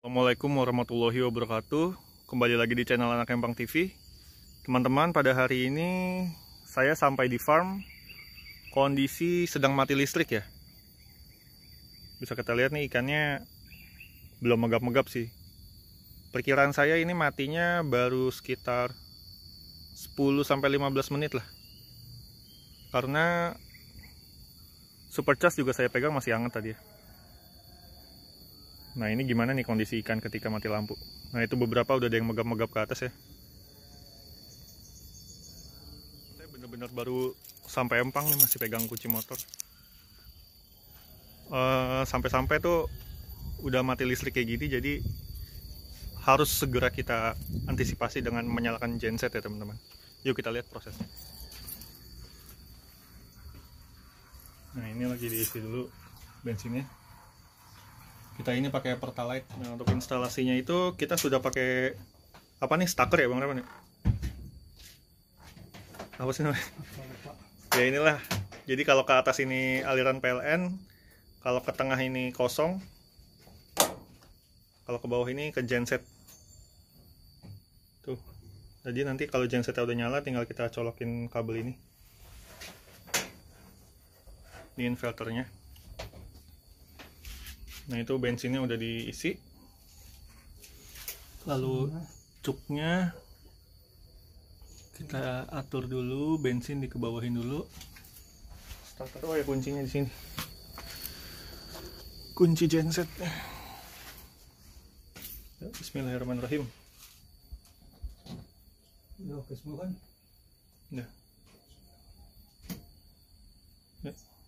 Assalamualaikum warahmatullahi wabarakatuh. Kembali lagi di channel Anak Empang TV. Teman-teman, pada hari ini saya sampai di farm. Kondisi sedang mati listrik ya. Bisa kita lihat nih, ikannya belum megap-megap sih. Perkiraan saya ini matinya baru sekitar 10-15 menit lah. Karena supercharge juga saya pegang masih hangat tadi ya. Nah, ini gimana nih kondisi ikan ketika mati lampu. Nah, itu beberapa udah ada yang megap-megap ke atas ya. Saya bener-bener baru sampai Empang nih, masih pegang kunci motor. Sampai-sampai tuh udah mati listrik kayak gini, jadi harus segera kita antisipasi dengan menyalakan genset ya teman-teman. Yuk kita lihat prosesnya. Nah, ini lagi diisi dulu bensinnya. Kita ini pakai Pertalite. Nah, untuk instalasinya itu kita sudah pakai apa nih, staker ya Bang Reman? Apa sih namanya? Ya inilah. Jadi kalau ke atas ini aliran PLN, kalau ke tengah ini kosong, kalau ke bawah ini ke genset. Tuh. Jadi nanti kalau gensetnya udah nyala, tinggal kita colokin kabel ini. Ini inverternya. Nah, itu bensinnya udah diisi. Lalu cuknya kita atur dulu, bensin dikebawahin dulu. Starter, oh ya kuncinya di sini. Kunci genset. Ya, bismillahirrahmanirrahim. Udah oke semua kan? Ya. Ya.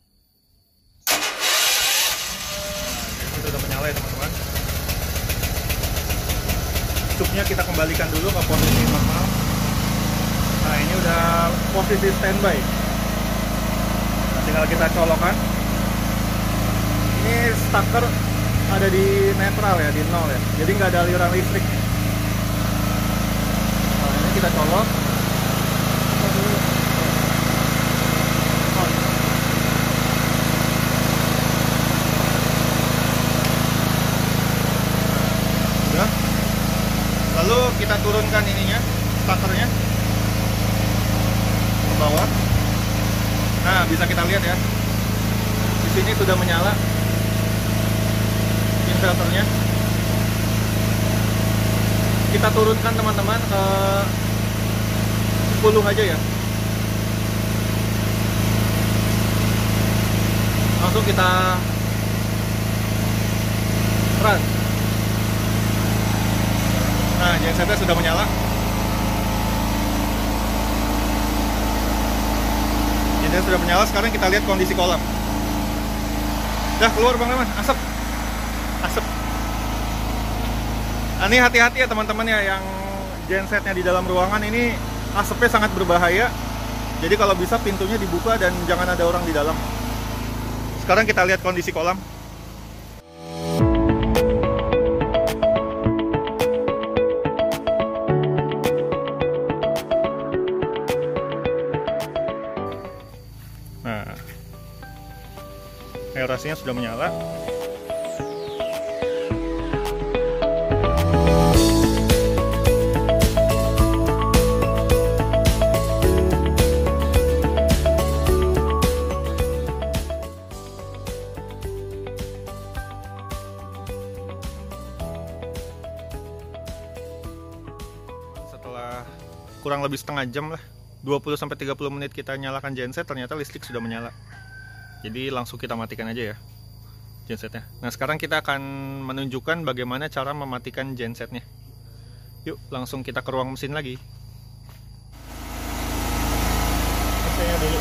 Itu udah menyala ya teman-teman. Cuknya kita kembalikan dulu ke posisi normal. Nah, ini udah posisi standby. Nah, tinggal kita colokan. Ini staker ada di netral ya, di nol ya, jadi nggak ada aliran listrik. Nah, ini kita colok. Lalu kita turunkan ininya, stakernya ke bawah. Nah, bisa kita lihat ya, di sini sudah menyala inverternya. Kita turunkan teman-teman ke 10 aja ya. Langsung kita run. Nah, gensetnya sudah menyala. Gensetnya sudah menyala. Sekarang kita lihat kondisi kolam. Udah keluar Bang Reman, asap. Asap. Nah, ini hati-hati ya teman-teman ya, yang gensetnya di dalam ruangan ini asapnya sangat berbahaya. Jadi kalau bisa pintunya dibuka dan jangan ada orang di dalam. Sekarang kita lihat kondisi kolam. Nah, aerasinya sudah menyala. Setelah kurang lebih setengah jam lah, 20-30 menit kita nyalakan genset, ternyata listrik sudah menyala. Jadi langsung kita matikan aja ya gensetnya. Nah, sekarang kita akan menunjukkan bagaimana cara mematikan gensetnya. Yuk, langsung kita ke ruang mesin lagi. AC-nya dulu.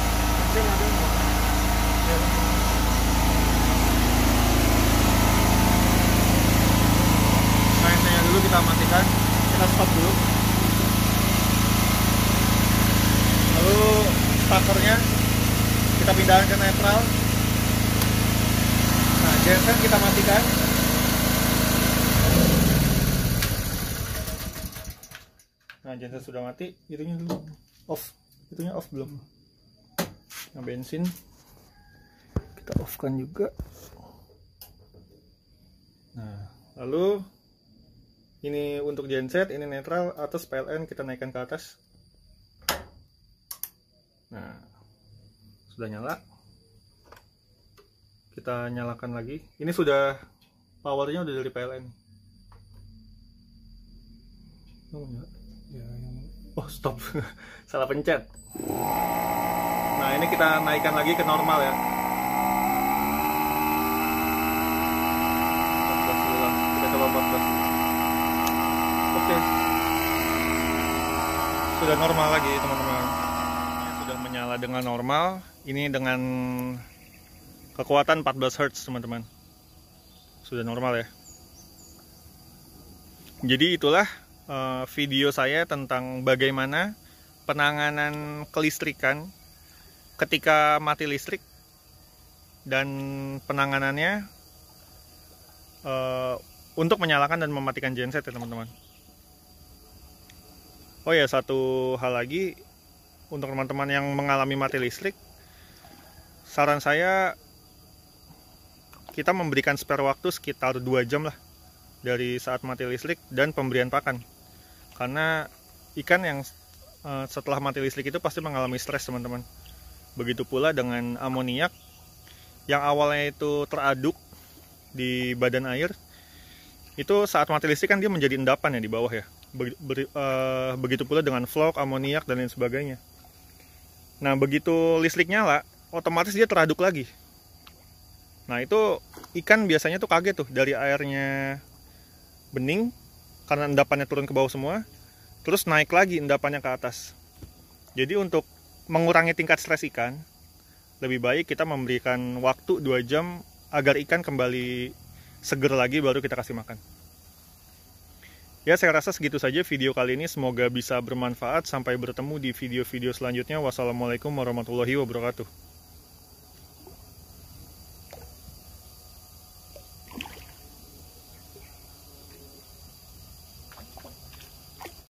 Nah, AC-nya dulu kita matikan. Kita stop dulu. Lalu stakernya kita pindahkan ke netral. Nah, genset kita matikan. Nah, genset sudah mati. Itunya dulu off. Itunya off belum. Nah, bensin kita off kan juga. Nah, lalu Ini untuk genset, ini netral, atas PLN kita naikkan ke atas. Nah, sudah nyala. Kita nyalakan lagi. Ini sudah powernya udah dari PLN. Oh, stop. Salah pencet. Nah, ini kita naikkan lagi ke normal ya. Kita coba 14. Oke. Sudah normal lagi, teman-teman. Sudah menyala dengan normal. Ini dengan kekuatan 14 Hz, teman-teman. Sudah normal ya. Jadi itulah video saya tentang bagaimana penanganan kelistrikan ketika mati listrik dan penanganannya untuk menyalakan dan mematikan genset ya, teman-teman. Oh ya, satu hal lagi untuk teman-teman yang mengalami mati listrik, saran saya kita memberikan spare waktu sekitar 2 jam lah dari saat mati listrik dan pemberian pakan. Karena ikan yang setelah mati listrik itu pasti mengalami stres, teman-teman. Begitu pula dengan amoniak yang awalnya itu teraduk di badan air, itu saat mati listrik kan dia menjadi endapan ya di bawah ya. Begitu pula dengan vlog, amoniak, dan lain sebagainya. Nah, begitu listrik nyala, otomatis dia teraduk lagi. Nah, itu ikan biasanya tuh kaget tuh, dari airnya bening karena endapannya turun ke bawah semua, terus naik lagi endapannya ke atas. Jadi untuk mengurangi tingkat stres ikan, lebih baik kita memberikan waktu 2 jam agar ikan kembali seger lagi baru kita kasih makan. Ya, saya rasa segitu saja video kali ini. Semoga bisa bermanfaat. Sampai bertemu di video-video selanjutnya. Wassalamualaikum warahmatullahi wabarakatuh.